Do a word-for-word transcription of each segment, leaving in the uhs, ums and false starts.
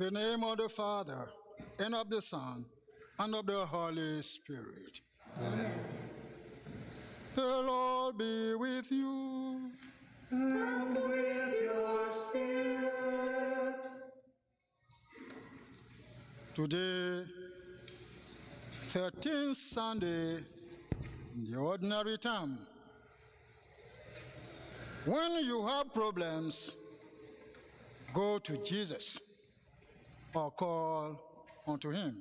the name of the Father, and of the Son, and of the Holy Spirit. Amen. The Lord be with you. And with your spirit. Today, thirteenth Sunday in the ordinary term. When you have problems, go to Jesus or call unto him.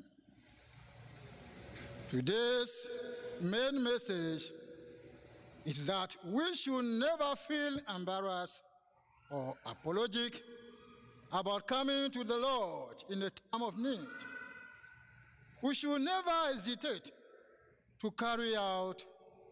Today's main message is that we should never feel embarrassed or apologetic about coming to the Lord in a time of need. We should never hesitate to carry out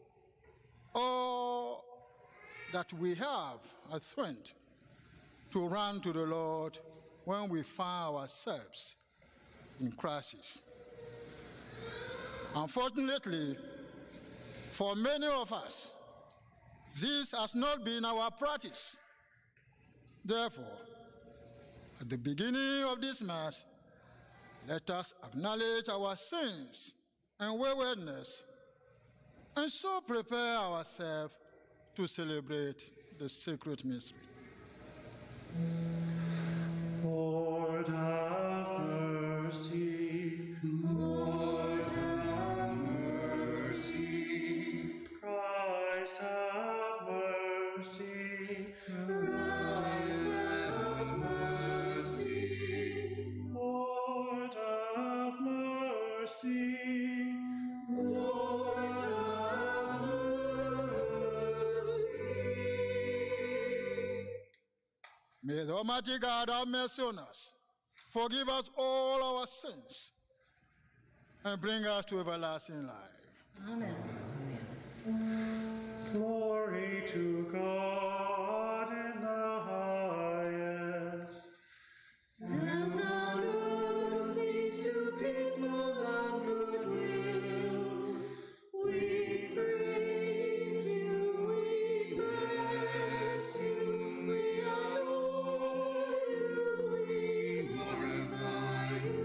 all that we have as strength to run to the Lord when we find ourselves in crisis. Unfortunately, for many of us, this has not been our practice. Therefore, at the beginning of this Mass, let us acknowledge our sins and waywardness, and so prepare ourselves to celebrate the sacred mystery. Lord, have mercy. Lord, have mercy. Christ, have mercy. Christ, have mercy. Lord, have mercy. Lord, have mercy. May the Almighty God have mercy on us, forgive us all our sins, and bring us to everlasting life. Amen. Glory to God in the highest. And on earth peace to people of good will. We praise you, we bless you, we adore you, we glorify you.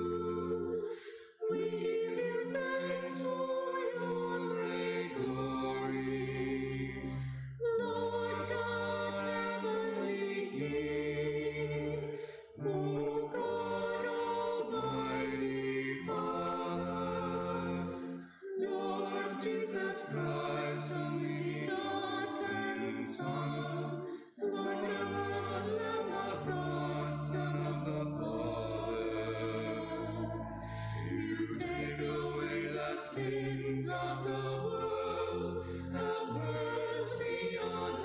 We give you thanks for your great glory. Lord God, heavenly King, O God, Almighty Father, Lord Jesus Christ, only begotten Son, Lord God, Lamb of God, Son of the Father, you take away the sins of the world, have mercy on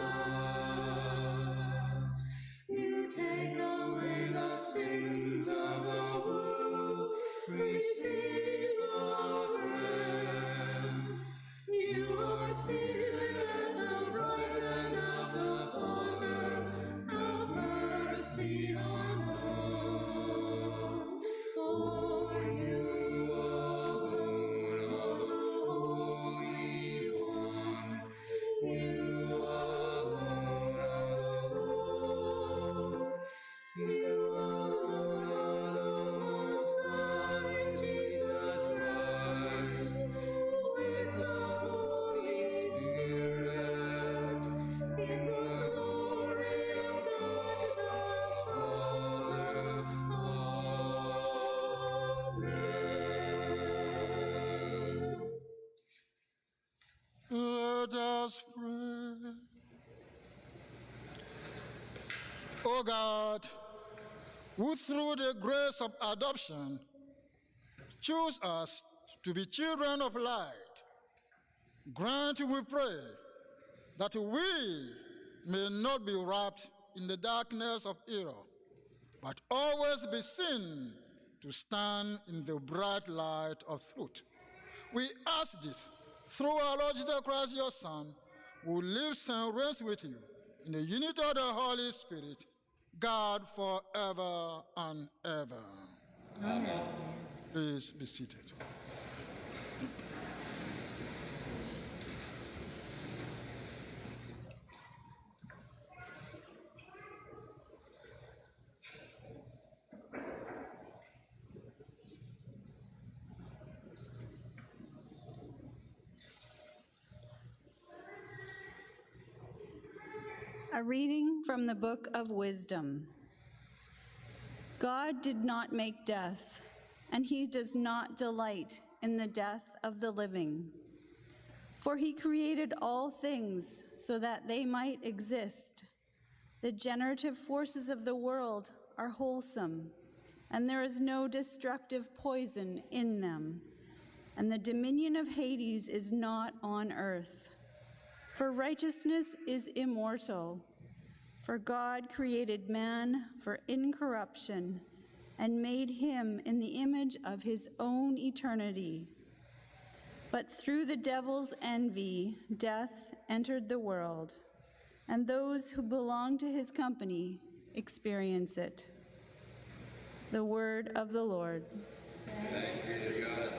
us. You take away the sins of the world, receive our prayer. You are seated at the right hand of the Father, have mercy on us. For you alone are the Holy One. You alone are the Lord. You alone are the Most High, Jesus Christ, with the Holy Spirit, in the glory of God the Father. Amen. Let us pray. O God, who through the grace of adoption choose us to be children of light, grant, we pray, that we may not be wrapped in the darkness of error, but always be seen to stand in the bright light of truth. We ask this through our Lord Jesus Christ, your Son, who lives and reigns with you in the unity of the Holy Spirit, God forever and ever. Amen. Please be seated. A reading from the Book of Wisdom. God did not make death, and he does not delight in the death of the living. For he created all things so that they might exist. The generative forces of the world are wholesome, and there is no destructive poison in them. And the dominion of Hades is not on earth. For righteousness is immortal. For God created man for incorruption and made him in the image of his own eternity. But through the devil's envy, death entered the world, and those who belong to his company experience it. The word of the Lord. Thanks be to God.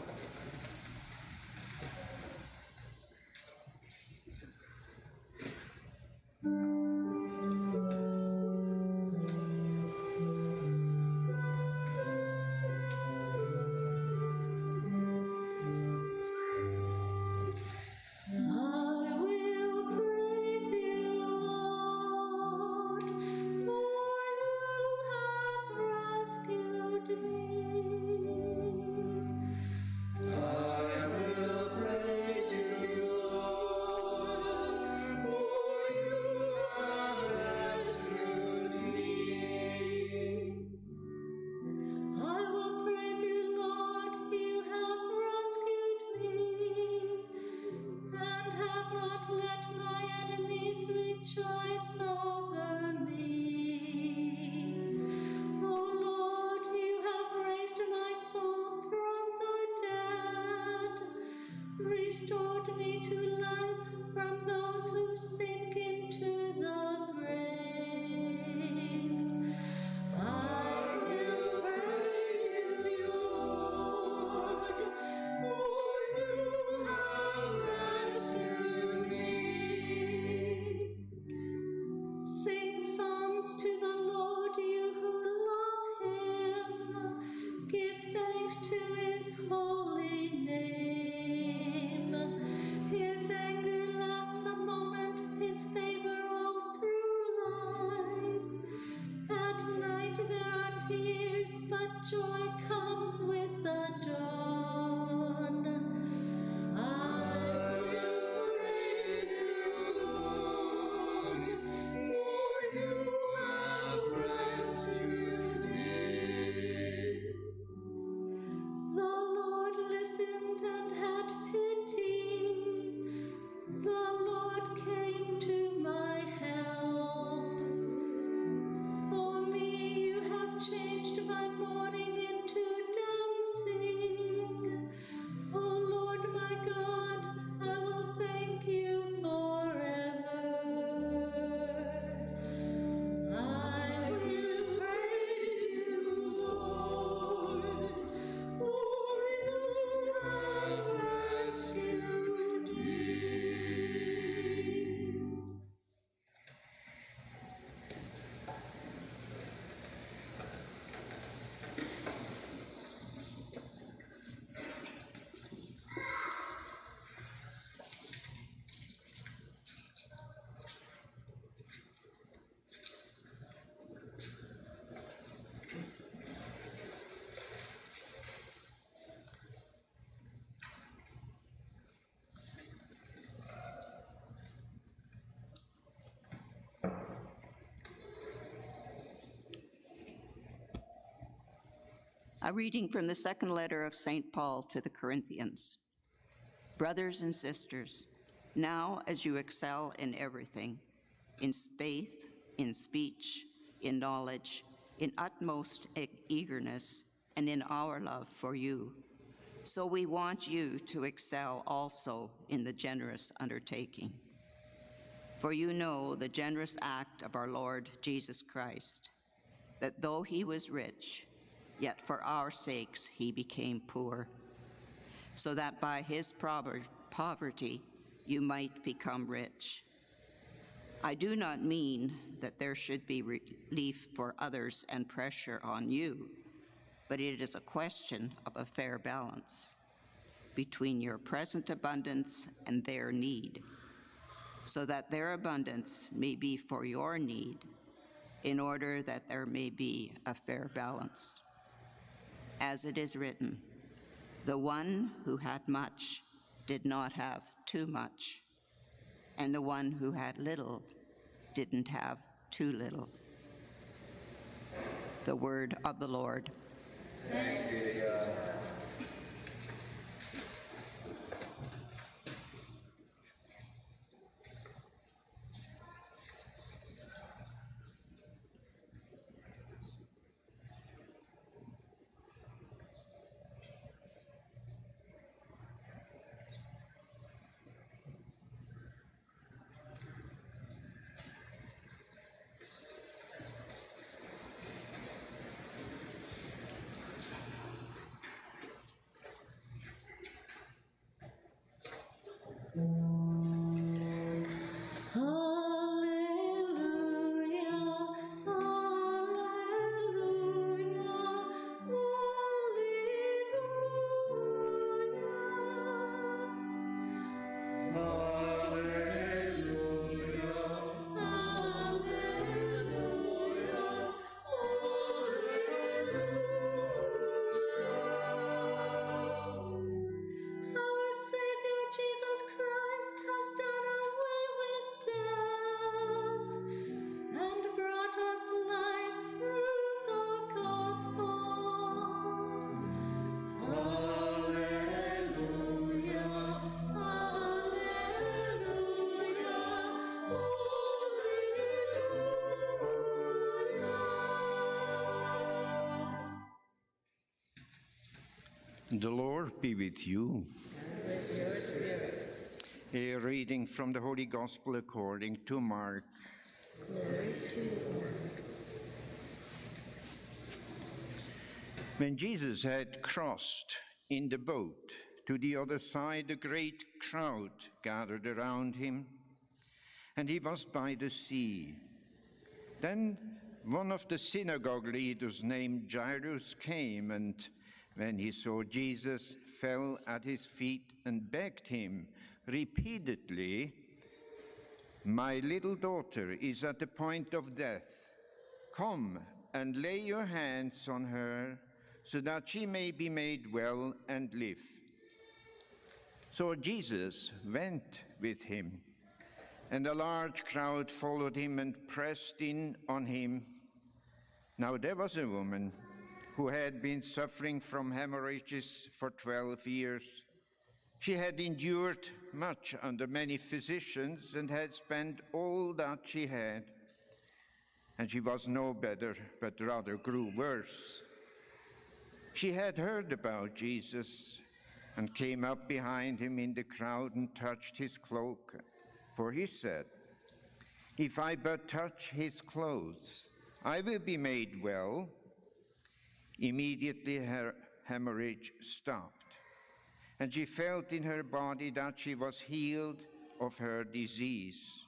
A reading from the second letter of Saint Paul to the Corinthians. Brothers and sisters, now as you excel in everything, in faith, in speech, in knowledge, in utmost e- eagerness, and in our love for you, so we want you to excel also in the generous undertaking. For you know the generous act of our Lord Jesus Christ, that though he was rich, yet for our sakes he became poor, so that by his poverty you might become rich. I do not mean that there should be relief for others and pressure on you, but it is a question of a fair balance between your present abundance and their need. so that their abundance may be for your need, in order that there may be a fair balance. As it is written, the one who had much did not have too much, and the one who had little didn't have too little. The word of the Lord. Thanks be to God. The Lord be with you. And with your spirit. A reading from the Holy Gospel according to Mark. Glory to you, Lord. When Jesus had crossed in the boat to the other side, a great crowd gathered around him, and he was by the sea. Then one of the synagogue leaders named Jairus came, and when he saw Jesus, fell at his feet and begged him repeatedly, "My little daughter is at the point of death. Come and lay your hands on her so that she may be made well and live." So Jesus went with him, and a large crowd followed him and pressed in on him. Now there was a woman who had been suffering from hemorrhages for twelve years. She had endured much under many physicians and had spent all that she had, and she was no better, but rather grew worse. She had heard about Jesus and came up behind him in the crowd and touched his cloak, for he said, "If I but touch his clothes, I will be made well." Immediately her hemorrhage stopped, and she felt in her body that she was healed of her disease.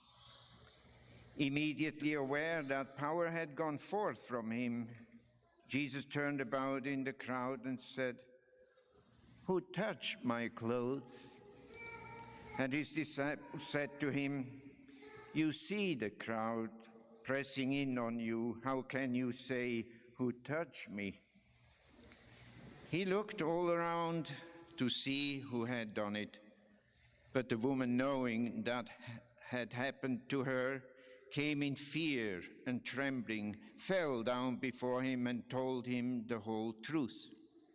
Immediately aware that power had gone forth from him, Jesus turned about in the crowd and said, "Who touched my clothes?" And his disciples said to him, "You see the crowd pressing in on you. How can you say, 'Who touched me?'" He looked all around to see who had done it, but the woman, knowing that had happened to her, came in fear and trembling, fell down before him and told him the whole truth.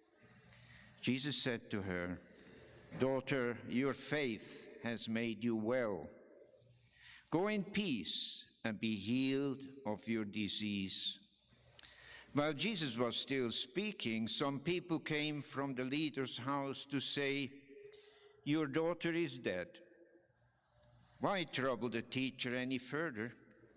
Jesus said to her, "Daughter, your faith has made you well. Go in peace and be healed of your disease." While Jesus was still speaking, some people came from the leader's house to say, "Your daughter is dead. Why trouble the teacher any further?"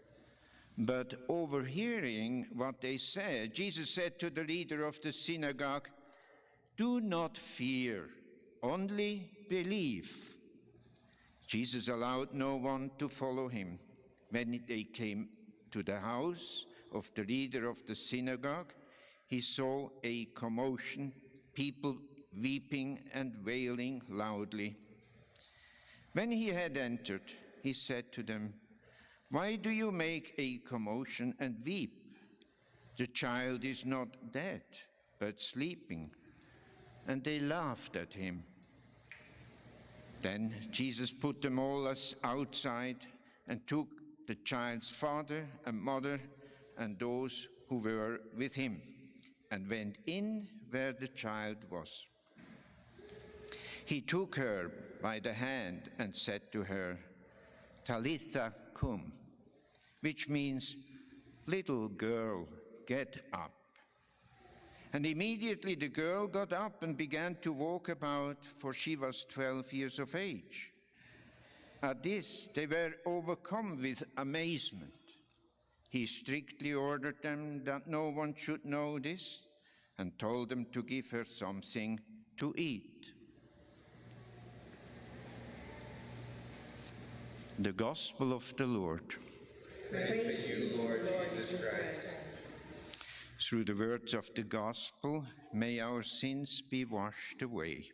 But overhearing what they said, Jesus said to the leader of the synagogue, "Do not fear, only believe." Jesus allowed no one to follow him. When they came to the house of the leader of the synagogue, he saw a commotion, people weeping and wailing loudly. When he had entered, he said to them, "Why do you make a commotion and weep? The child is not dead, but sleeping." And they laughed at him. Then Jesus put them all outside and took the child's father and mother and those who were with him, and went in where the child was. He took her by the hand and said to her, "Talitha cum," which means, "Little girl, get up." And immediately the girl got up and began to walk about, for she was twelve years of age. At this, they were overcome with amazement. He strictly ordered them that no one should know this, and told them to give her something to eat. The Gospel of the Lord. Praise to you, Lord Jesus Christ. Through the words of the Gospel, may our sins be washed away.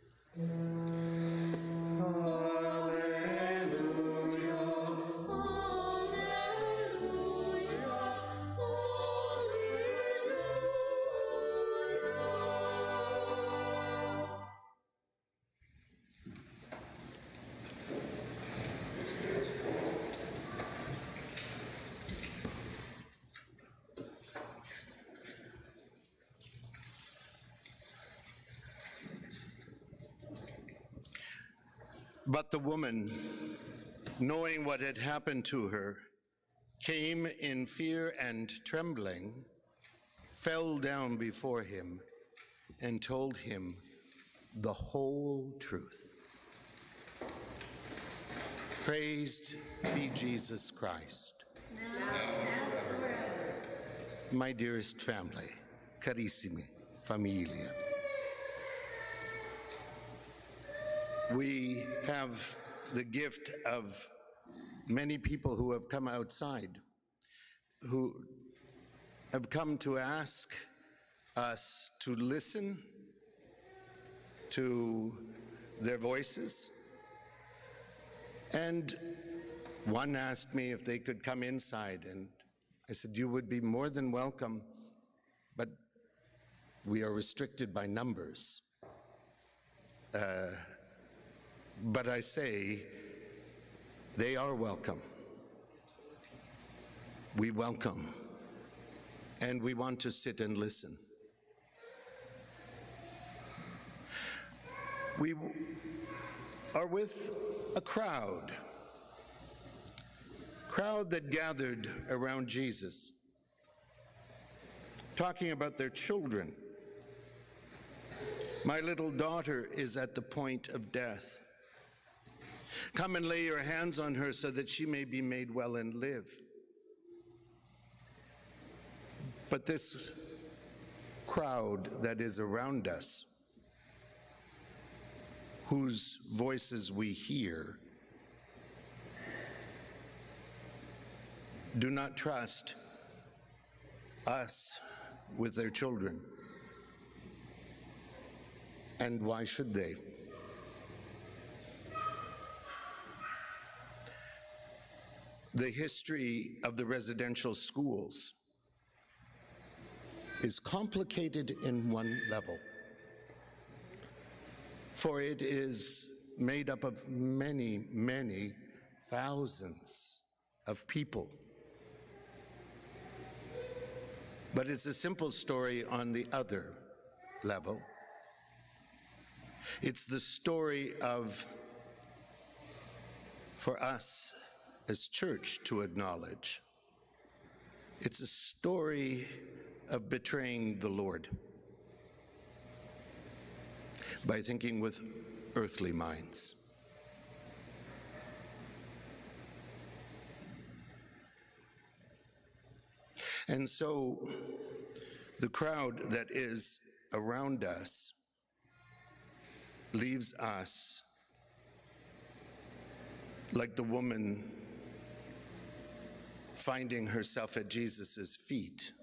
But the woman, knowing what had happened to her, came in fear and trembling, fell down before him, and told him the whole truth. Praised be Jesus Christ. Now and forever. My dearest family, carissimi familia, we have the gift of many people who have come outside, who have come to ask us to listen to their voices. And one asked me if they could come inside, and I said, "You would be more than welcome, but we are restricted by numbers." Uh, But I say, they are welcome. We welcome, and we want to sit and listen. We are with a crowd, crowd that gathered around Jesus, talking about their children. My little daughter is at the point of death. Come and lay your hands on her so that she may be made well and live. But this crowd that is around us, whose voices we hear, do not trust us with their children. And why should they? The history of the residential schools is complicated in one level, for it is made up of many, many thousands of people. But it's a simple story on the other level. It's the story of, for us as church to acknowledge, it's a story of betraying the Lord by thinking with earthly minds. And so the crowd that is around us leaves us like the woman finding herself at Jesus' feet,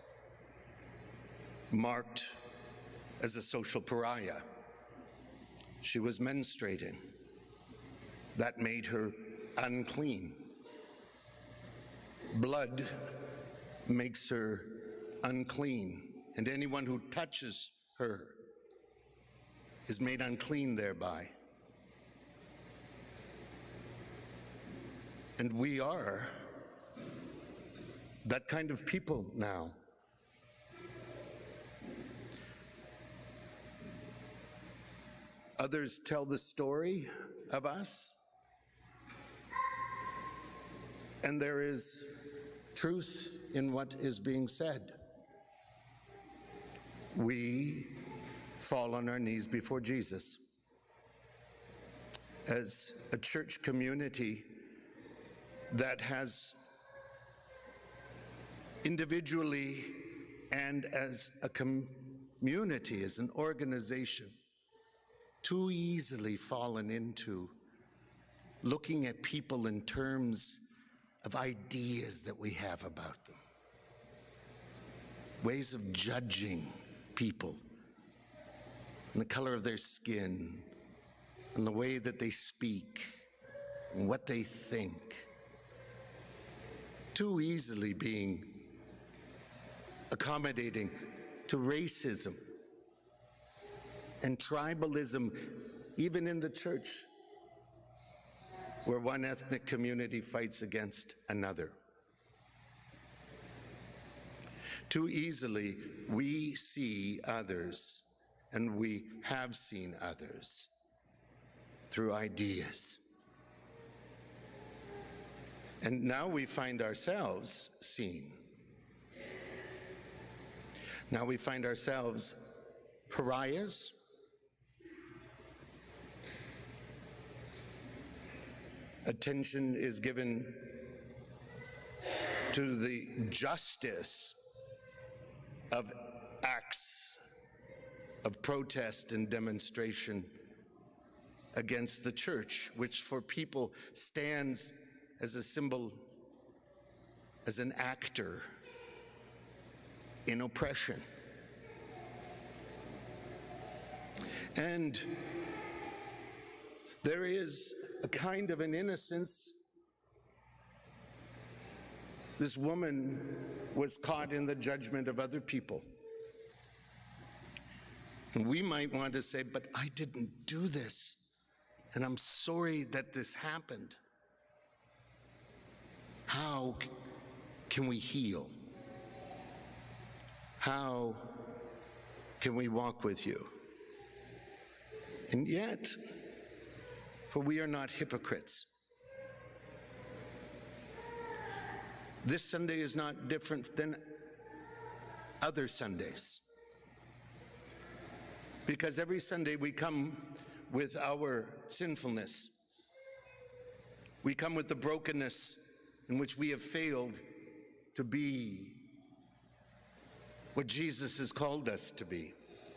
marked as a social pariah. She was menstruating. That made her unclean. Blood makes her unclean, and anyone who touches her is made unclean thereby. And we are that kind of people now. Others tell the story of us, and there is truth in what is being said. We fall on our knees before Jesus. As a church community that has individually and as a community, as an organization, too easily fallen into looking at people in terms of ideas that we have about them, ways of judging people, and the color of their skin, and the way that they speak, and what they think. Too easily being accommodating to racism and tribalism, even in the church, where one ethnic community fights against another. Too easily, we see others, and we have seen others, through ideas. And now we find ourselves seen. Now we find ourselves pariahs, attention is given to the justice of acts of protest and demonstration against the church, which for people stands as a symbol, as an actor in oppression. And there is a kind of an innocence. This woman was caught in the judgment of other people. And we might want to say, but I didn't do this, and I'm sorry that this happened. How can we heal? How can we walk with you? And yet, for we are not hypocrites. This Sunday is not different than other Sundays, because every Sunday we come with our sinfulness. We come with the brokenness in which we have failed to be what Jesus has called us to be.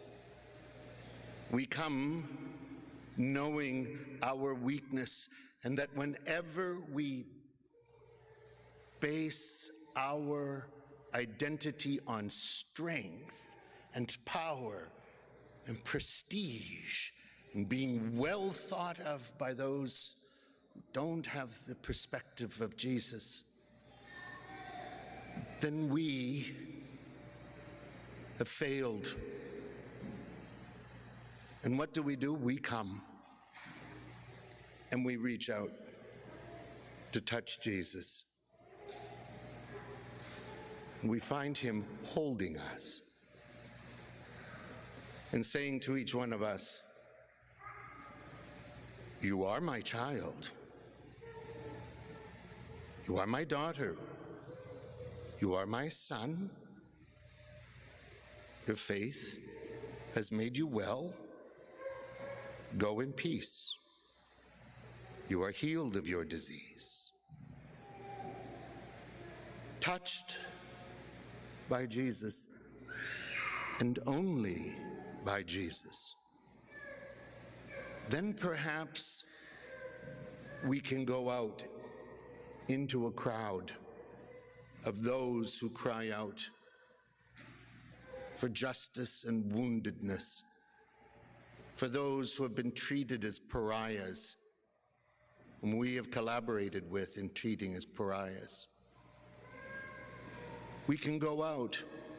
We come knowing our weakness, and that whenever we base our identity on strength and power and prestige and being well thought of by those who don't have the perspective of Jesus, then we have failed. And what do we do? We come and we reach out to touch Jesus. And we find him holding us and saying to each one of us, "You are my child. You are my daughter. You are my son. Your faith has made you well. Go in peace. You are healed of your disease." Touched by Jesus, and only by Jesus, then perhaps we can go out into a crowd of those who cry out for justice and woundedness, for those who have been treated as pariahs whom we have collaborated with in treating as pariahs. We can go out,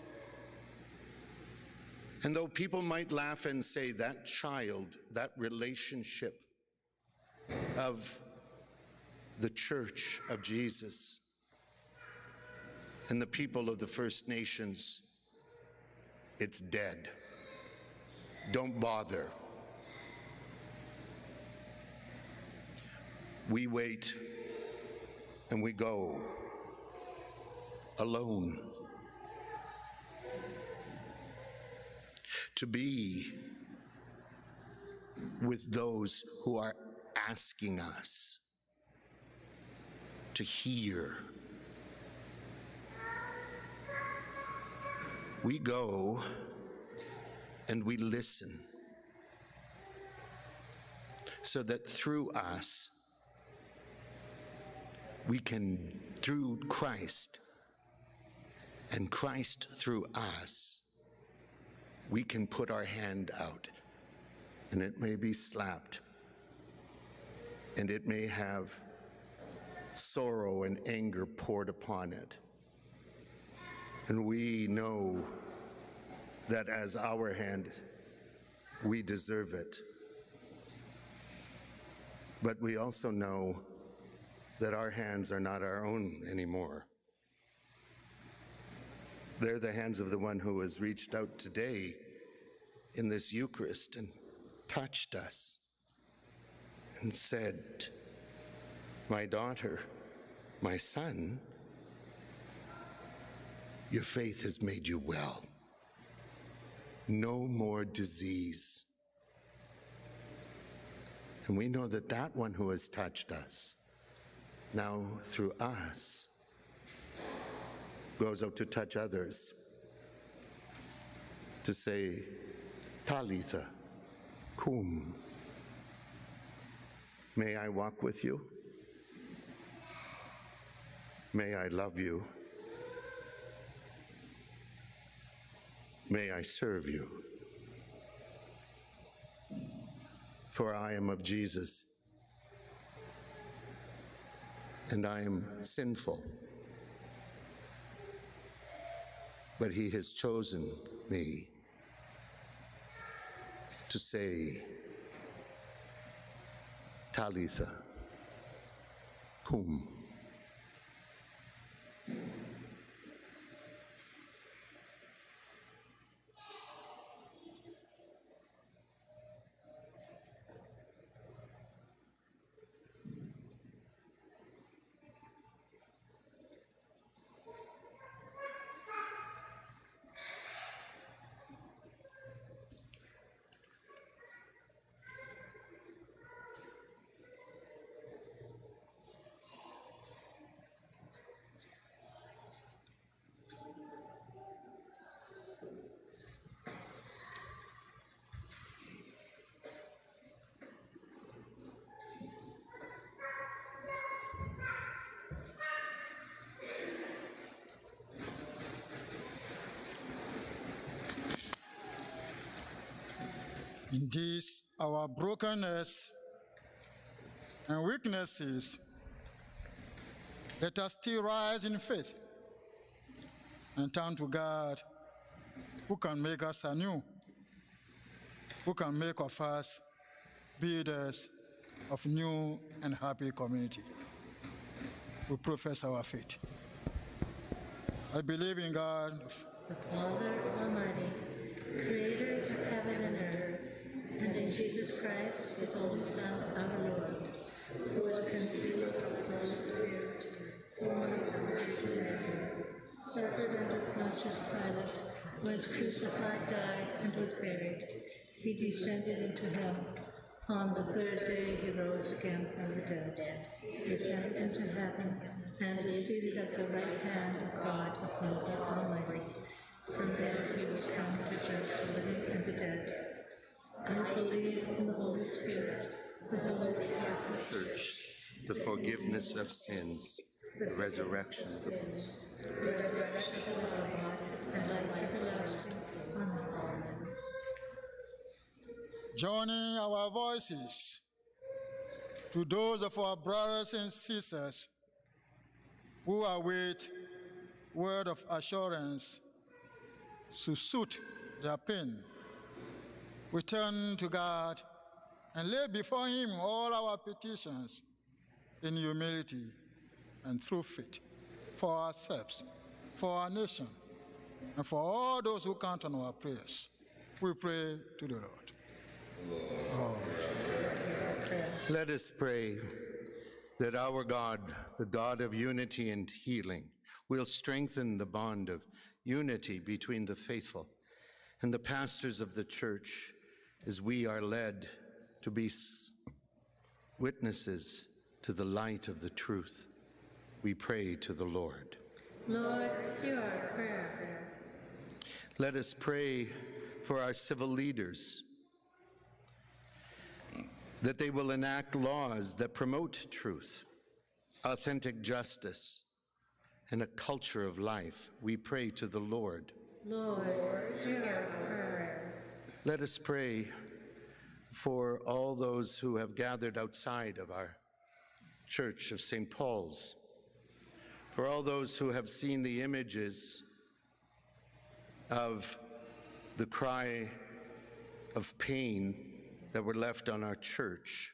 and though people might laugh and say that child, that relationship of the Church of Jesus and the people of the First Nations, it's dead. Don't bother. We wait and we go alone to be with those who are asking us to hear. We go and we listen so that through us, we can, through Christ, and Christ through us, we can put our hand out, and it may be slapped, and it may have sorrow and anger poured upon it. And we know that as our hand, we deserve it. But we also know that our hands are not our own anymore. They're the hands of the one who has reached out today in this Eucharist and touched us and said, "My daughter, my son, your faith has made you well. No more disease." And we know that that one who has touched us, now through us, goes out to touch others, to say, "Talitha, cum, may I walk with you? May I love you? May I serve you? For I am of Jesus, and I am sinful, but he has chosen me to say, Talitha, cum." In this, our brokenness and weaknesses, let us still rise in faith and turn to God, who can make us anew, who can make of us builders of new and happy community. We profess our faith. I believe in God, the Father Almighty, creator of heaven and earth, and in Jesus Christ, his only Son, our Lord, who was conceived of the Holy Spirit, born of the Virgin Mary, suffered under Pontius Pilate, was crucified, died, and was buried. He descended into hell. On the third day he rose again from the dead. He ascended into heaven, and is seated at the right hand of God, the Father Almighty. From there he will come to judge the living and the dead. I believe in the Holy Spirit, the Holy Catholic Church, the forgiveness of sins, the resurrection of the body, the resurrection of the body, and life everlasting. Amen. joining our voices To those of our brothers and sisters who await word of assurance to soothe their pain, we turn to God and lay before him all our petitions in humility and through faith for ourselves, for our nation, and for all those who count on our prayers. We pray to the Lord. Lord. Let us pray that our God, the God of unity and healing, will strengthen the bond of unity between the faithful and the pastors of the church as we are led to be witnesses to the light of the truth. We pray to the Lord. Lord, hear our prayer. Let us pray for our civil leaders, that they will enact laws that promote truth, authentic justice, and a culture of life. We pray to the Lord. Lord, hear our prayer. Let us pray for all those who have gathered outside of our Church of Saint Paul's, for all those who have seen the images of the cry of pain that were left on our church,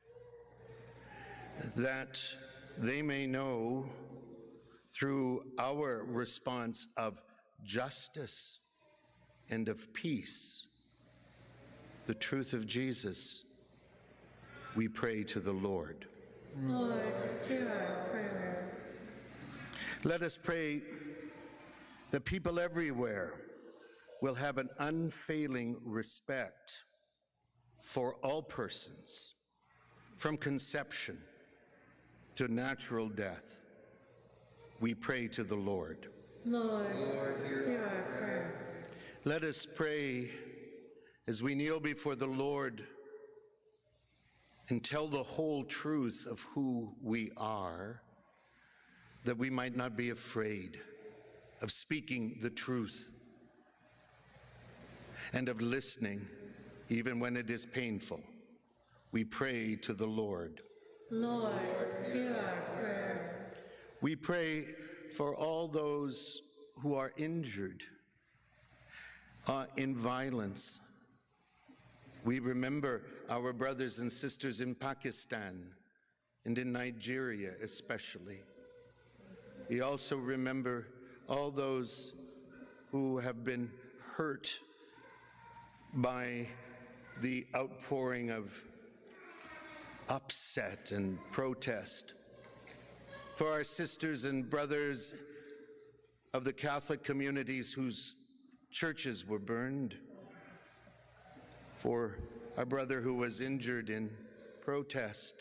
that they may know through our response of justice and of peace the truth of Jesus. We pray to the Lord. Lord, hear our prayer. Let us pray that people everywhere will have an unfailing respect for all persons, from conception to natural death. We pray to the Lord. Lord, hear our prayer. Let us pray as we kneel before the Lord and tell the whole truth of who we are, that we might not be afraid of speaking the truth and of listening even when it is painful. We pray to the Lord. Lord, hear our prayer. We pray for all those who are injured uh, in violence. We remember our brothers and sisters in Pakistan and in Nigeria especially. We also remember all those who have been hurt by the outpouring of upset and protest. For our sisters and brothers of the Catholic communities whose churches were burned. For our brother who was injured in protest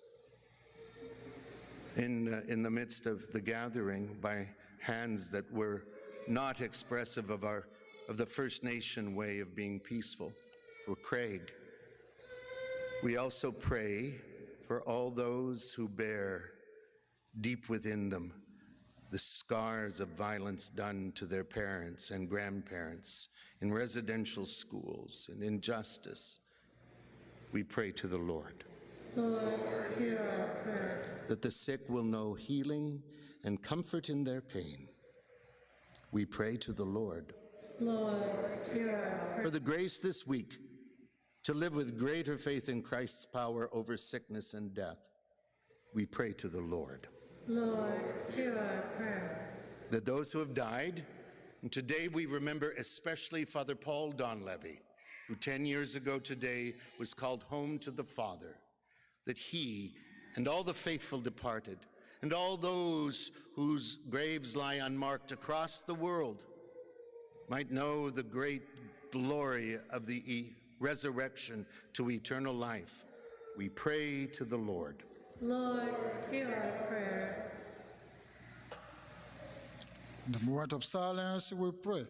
in, uh, in the midst of the gathering by hands that were not expressive of, our, of the First Nation way of being peaceful. For Craig. We also pray for all those who bear deep within them the scars of violence done to their parents and grandparents in residential schools and injustice. We pray to the Lord. Lord, hear our prayer. That the sick will know healing and comfort in their pain. We pray to the Lord. Lord, hear our prayer. For the grace this week to live with greater faith in Christ's power over sickness and death, we pray to the Lord. Lord, hear our prayer. That those who have died, and today we remember especially Father Paul Donlevy, who ten years ago today was called home to the Father, that he and all the faithful departed, and all those whose graves lie unmarked across the world, might know the great glory of the e resurrection to eternal life. We pray to the Lord. Lord, hear our prayer. In the moment of silence, we pray.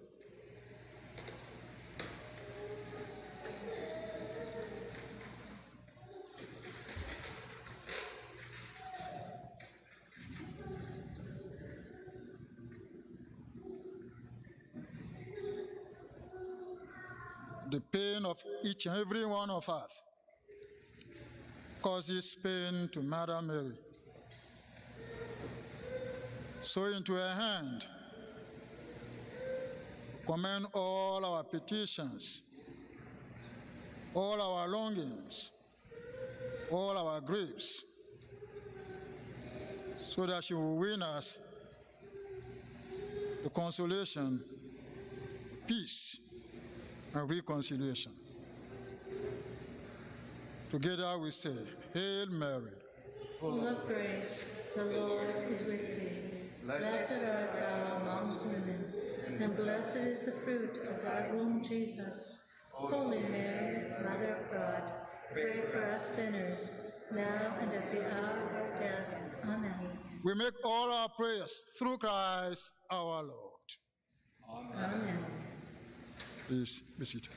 The pain of each and every one of us causes pain to Mother Mary. So into her hand, commend all our petitions, all our longings, all our griefs, so that she will win us the consolation, peace, and reconciliation. Together we say, Hail Mary, full of grace, the Lord is with thee. Blessed art thou amongst women, and blessed is the fruit of thy womb, Jesus. Holy Mary, Mother of God, pray for us sinners, now and at the hour of our death. Amen. We make all our prayers through Christ our Lord. Amen. Amen. Please be seated.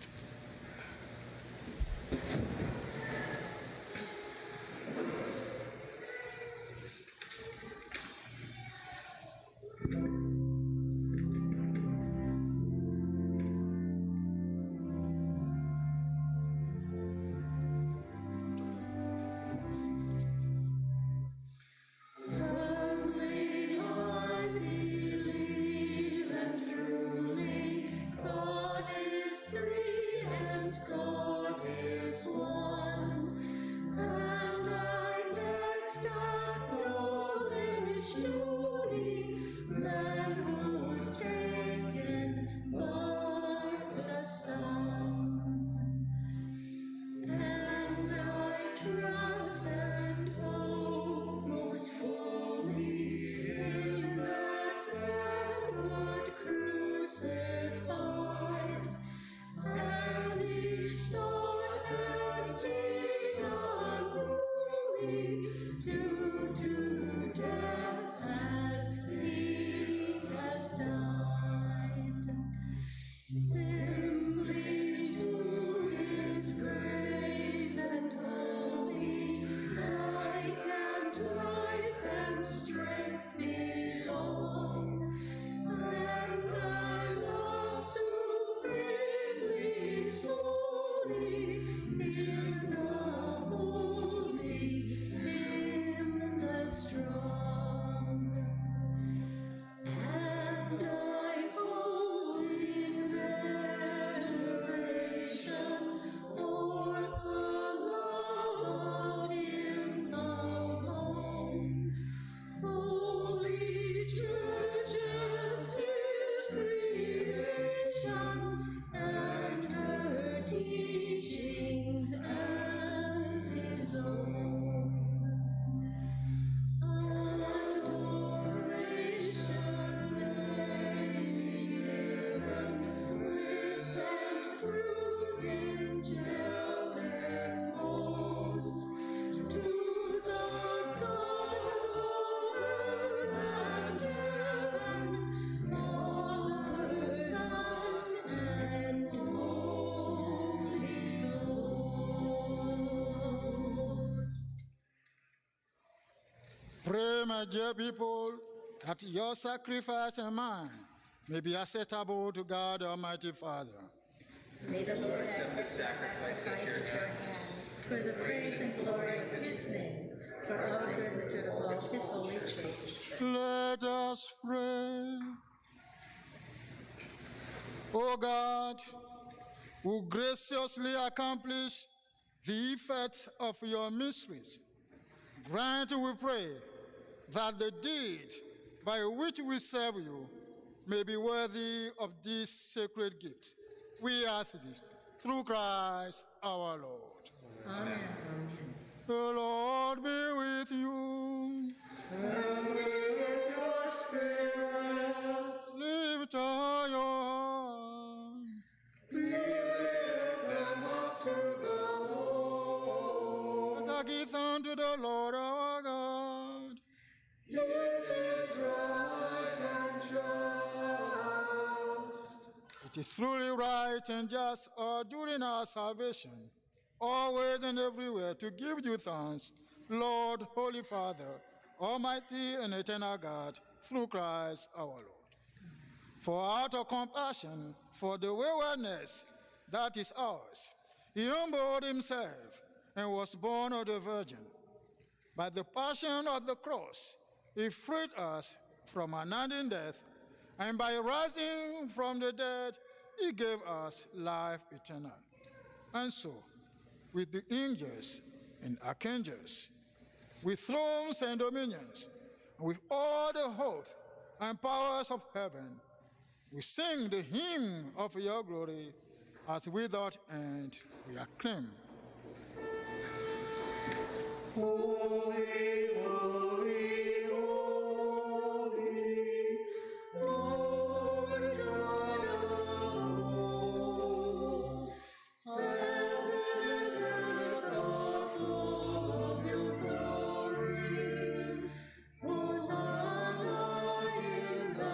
Pray, my dear people, that your sacrifice and mine may be acceptable to God Almighty Father. May the Lord accept the sacrifice at your hands for the praise and glory of his name, for our good and the good of all his holy church. Let us pray. O God, who graciously accomplish the effect of your mysteries, grant, we pray, that the deed by which we serve you may be worthy of this sacred gift. We ask this through Christ our Lord. Amen. The Lord be with you. And with your spirit. Lift up your hands. We lift them up to the Lord. Let us give thanks to the Lord our God. It is right and just. It is truly right and just, or during our salvation, always and everywhere, to give you thanks, Lord, Holy Father, Almighty and eternal God, through Christ our Lord. For out of compassion for the waywardness that is ours, he humbled himself and was born of the Virgin. By the passion of the cross, he freed us from unending death, and by rising from the dead, he gave us life eternal. And so, with the angels and archangels, with thrones and dominions, and with all the hosts and powers of heaven, we sing the hymn of your glory, as without end we acclaim. Holy, holy, holy, Lord God of hosts, heaven and earth are full of your glory. Hosanna in the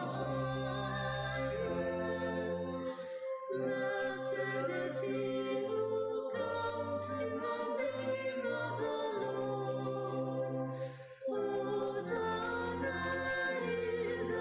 highest. Blessed is he who comes in the name of the Lord. Hosanna in the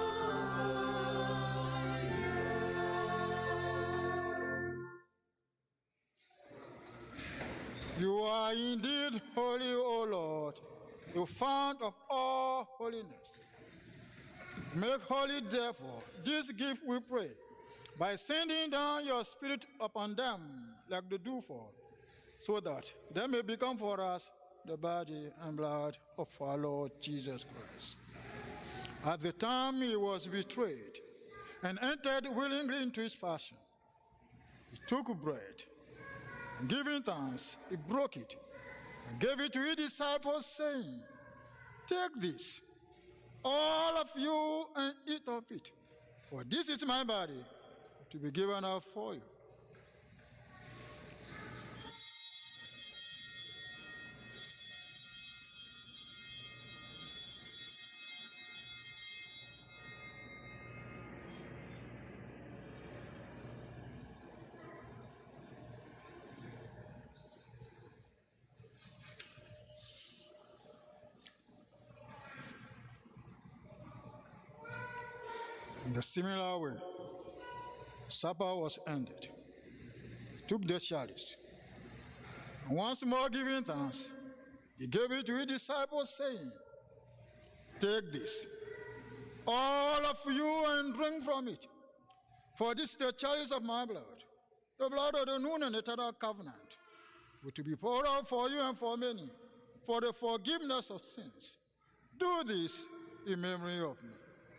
highest. You are indeed holy, O Lord, the fount of all holiness. Make holy, therefore, this gift, we pray, by sending down your Spirit upon them like the dewfall, so that they may become for us the body and blood of our Lord Jesus Christ. At the time he was betrayed and entered willingly into his passion, he took bread, and giving thanks, he broke it and gave it to his disciples, saying, "Take this, all of you, and eat of it, for this is my body, to be given up for you." In a similar way, supper was ended. He took the chalice, and once more giving thanks, he gave it to his disciples, saying, "Take this, all of you, and drink from it, for this is the chalice of my blood, the blood of the new and eternal covenant, which will be poured out for you and for many, for the forgiveness of sins. Do this in memory of me."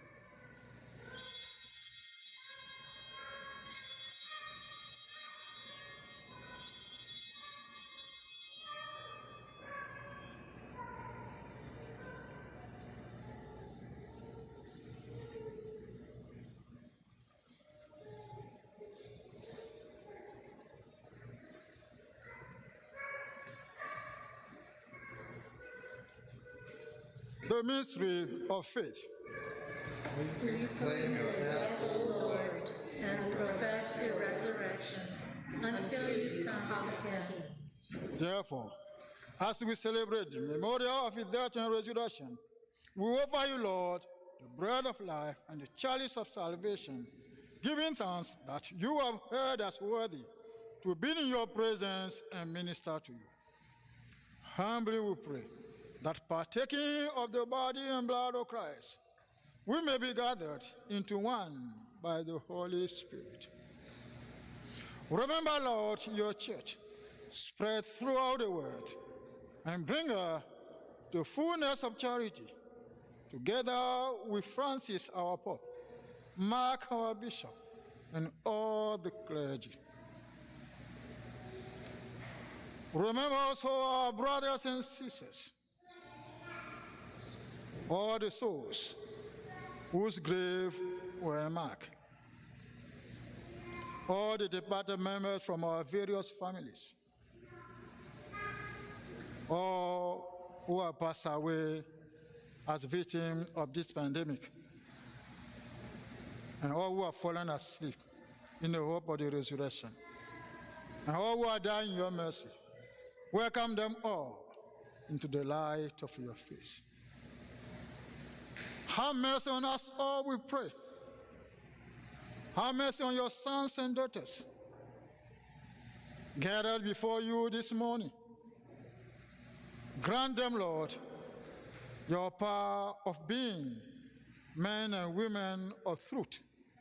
The mystery of faith. We proclaim your death, O Lord, and profess your resurrection until you come again. Therefore, as we celebrate the memorial of his death and resurrection, we offer you, Lord, the bread of life and the chalice of salvation, giving thanks that you have heard us worthy to be in your presence and minister to you. Humbly we pray that partaking of the body and blood of Christ, we may be gathered into one by the Holy Spirit. Remember, Lord, your church spread throughout the world, and bring her to fullness of charity, together with Francis, our Pope, Mark, our Bishop, and all the clergy. Remember also our brothers and sisters, all the souls whose graves were marked, all the departed members from our various families, all who have passed away as victims of this pandemic, and all who have fallen asleep in the hope of the resurrection, and all who are dying in your mercy. Welcome them all into the light of your face. Have mercy on us all, we pray. Have mercy on your sons and daughters. gathered before you this morning. Grant them, Lord, your power of being men and women of truth.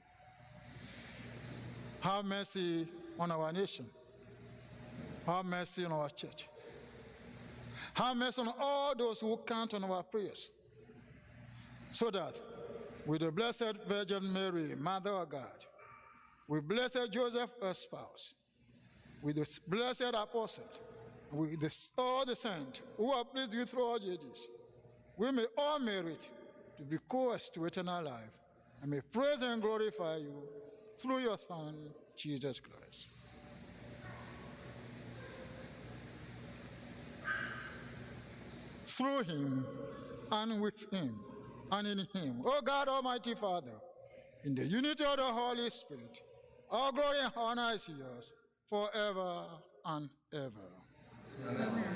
Have mercy on our nation. Have mercy on our church. Have mercy on all those who count on our prayers, so that with the Blessed Virgin Mary, Mother of God, with Blessed Joseph, her spouse, with the blessed apostles, with the, all the saints who have pleased you through all ages, we may all merit to be co-heirs to eternal life, and may praise and glorify you through your Son, Jesus Christ. Through him, and with him, and in him, O God, Almighty Father, in the unity of the Holy Spirit, all glory and honor is yours forever and ever. Amen.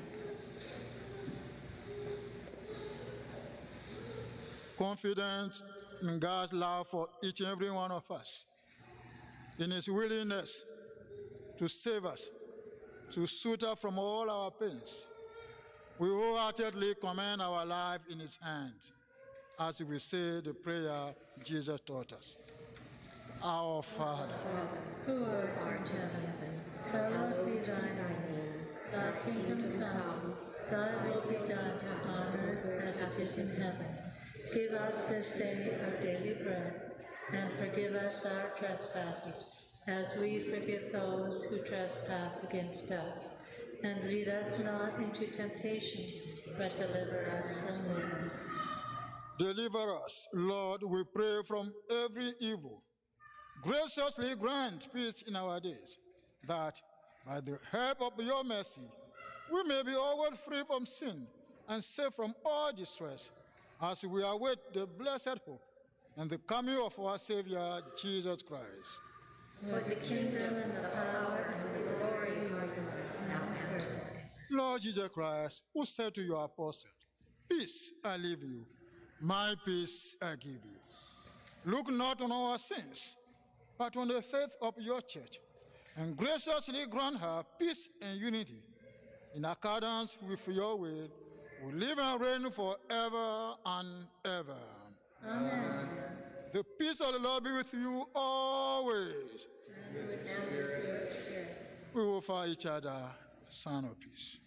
Confident in God's love for each and every one of us, in his willingness to save us, to suit us from all our pains, we wholeheartedly commend our life in his hands as we say the prayer Jesus taught us. Our Father, Who art in heaven, hallowed be thy name. Thy kingdom come, thy will be done on earth as it is in heaven. Give us this day our daily bread, and forgive us our trespasses, as we forgive those who trespass against us. And lead us not into temptation, but deliver us from evil. deliver us, Lord, we pray, from every evil. Graciously grant peace in our days, that by the help of your mercy, we may be always free from sin and safe from all distress, as we await the blessed hope and the coming of our Savior, Jesus Christ. For the kingdom and the power and the glory are yours now and forever. Lord Jesus Christ, who said to your apostles, "Peace I leave you, my peace I give you." Look not on our sins, but on the faith of your church, and graciously grant her peace and unity. In accordance with your will, we live and reign forever and ever. Amen. The peace of the Lord be with you always. And with your spirit. We will offer each other a sign of peace.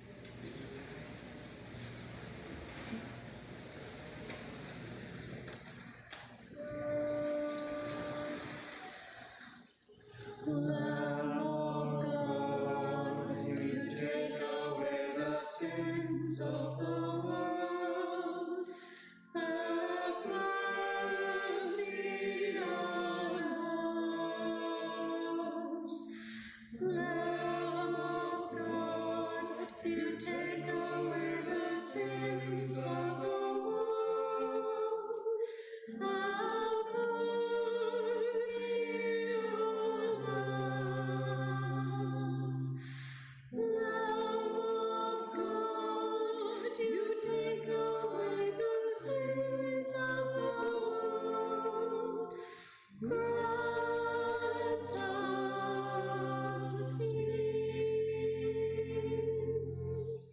Lamb of God, you take away the sins of the world. Have mercy on us. Lamb of God, you take away the sins of the world. Have mercy on us. Lamb of God, you take away the sins of the world. Grant us peace.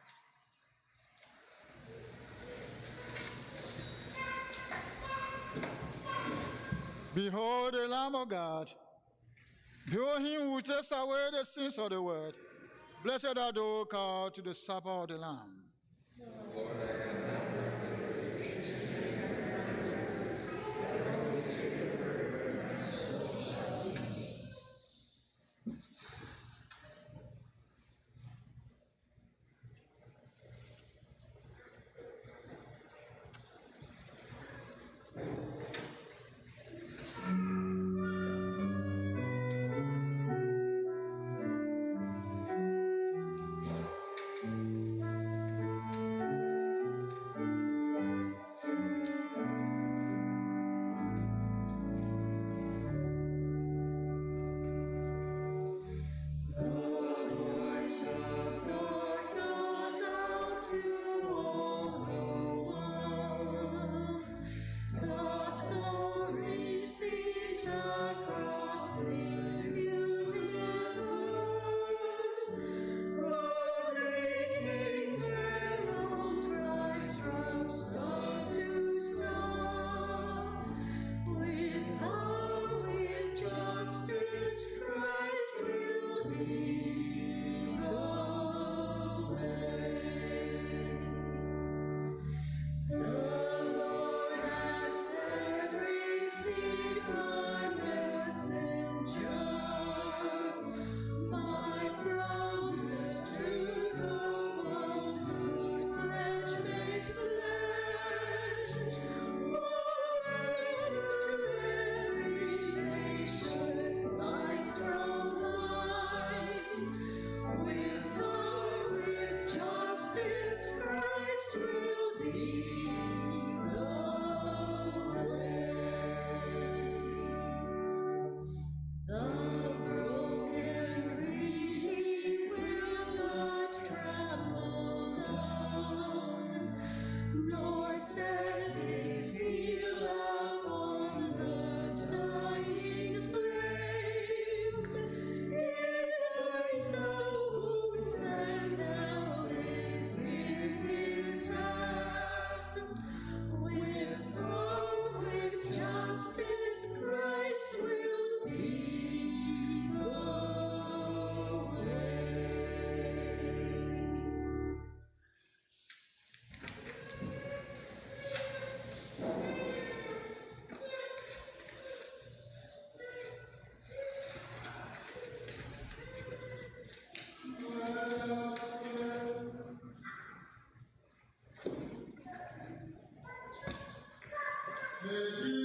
Behold the Lamb of God. Behold him who takes away the sins of the world. Blessed are those called to the supper of the Lamb. with you.